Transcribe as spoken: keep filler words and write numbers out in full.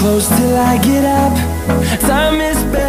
close till I get up. Time is barely